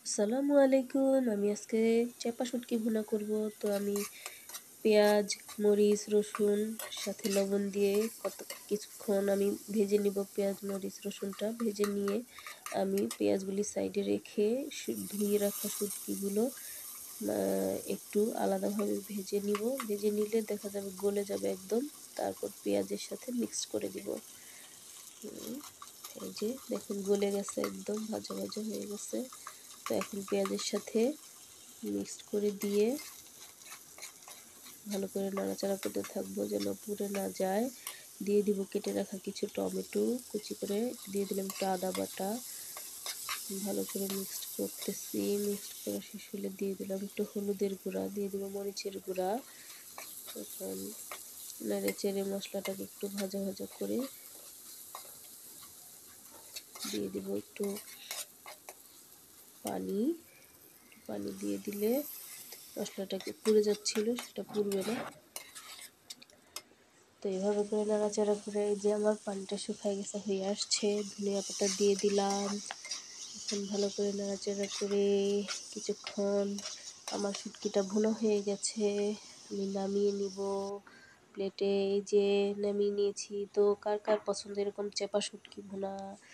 আসসালামু আলাইকুম। আমি আজকে চাপা শুটকি ভুনা করব। তো আমি পেঁয়াজ, মরিচ, রসুন সাথে লবণ দিয়ে কিছুক্ষণ আমি ভেজে নিব। পেঁয়াজ, মরিচ, রসুনটা ভেজে নিয়ে আমি পেঁয়াজগুলি সাইডে রেখে ধুয়ে রাখা শুটকিগুলো একটু আলাদাভাবে ভেজে নিব। ভেজে নিলে দেখা যাবে গলে যাবে একদম। তারপর পেঁয়াজের সাথে মিক্স করে দিব। এই যে দেখুন গলে গেছে, একদম ভাজা ভাজা হয়ে গেছে। তো এখন পেঁয়াজের সাথে মিক্সড করে দিয়ে ভালো করে নাড়াচাড়া করতে থাকবো যেন পুড়ে না যায়। দিয়ে দিব কেটে রাখা কিছু টমেটো কুচি করে, দিয়ে দিলাম একটু আদা বাটা। ভালো করে মিক্সড করতেছি। মিক্সড করা শেষ হলে দিয়ে দিলাম একটু হলুদের গুঁড়া, দিয়ে দিব মরিচের গুঁড়া। এখন নেড়ে চেড়ে মশলাটাকে একটু ভাজা ভাজা করে দিয়ে দিব একটু পানি। পানি দিয়ে দিলে মশলাটাকে পুড়ে যাচ্ছিল, সেটা পুড়বে না। তো এইভাবে করে নাড়াচাড়া করে এই যে আমার পানিটা শুকিয়ে গেছে, হয়ে আসছে। ধনিয়া পাতা দিয়ে দিলাম। এখন ভালো করে নাড়াচাড়া করে কিছুক্ষণ আমার শুটকিটা ভুনা হয়ে গেছে। আমি নামিয়ে নিব প্লেটে। এই যে নামিয়ে নিয়েছি। তো কার কার পছন্দ এরকম চেপা শুটকি ভুনা?